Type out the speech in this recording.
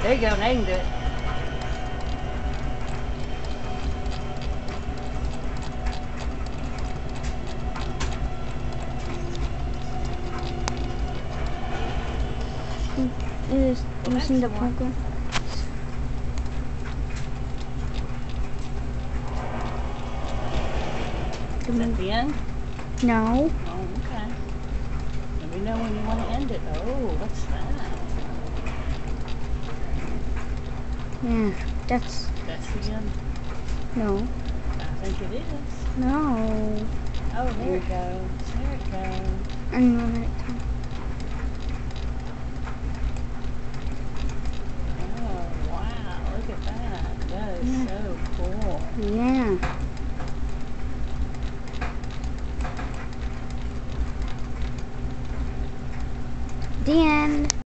There you go, now you can do it. It is using the program. Is that the end? No. Oh, okay. Let me know when you want to end it. Oh, what's that? Yeah, that's the end? no. I think it is. No. Oh, there it goes. There it goes. And when it